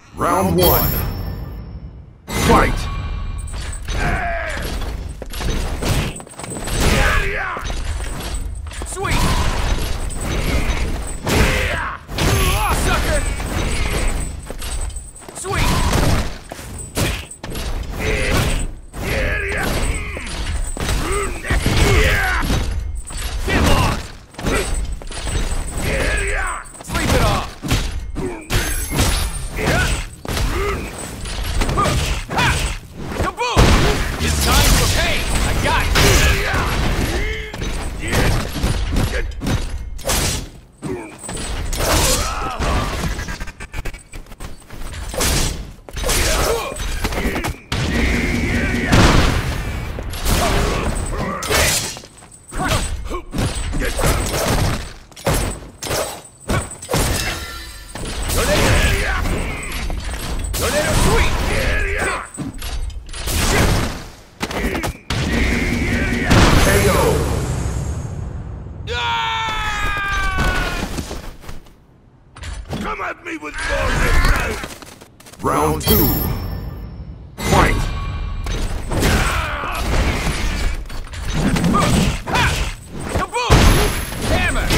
Round one. Fight! Sweet! Oh, sucker! Sweet! Get lost! Sleep it off! Kaboom! It's time for pain! I got it! Tornado sweet! KO! Come at me with more. Round two. Fight! Kaboom! Hammer!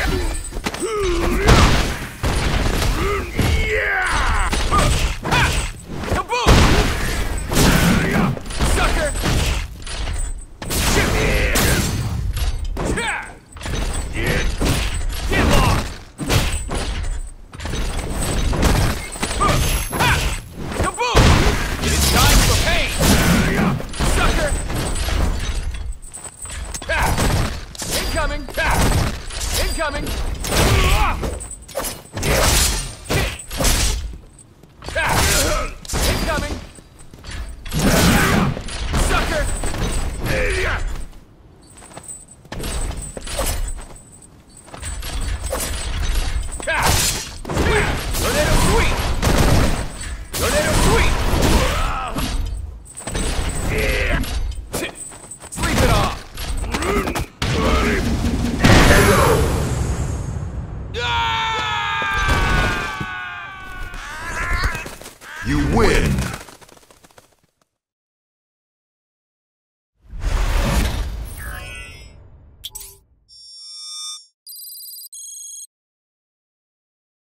Kaboom! Sucker! Get lost! Kaboom! It's time for pain! Sucker! Incoming! Incoming!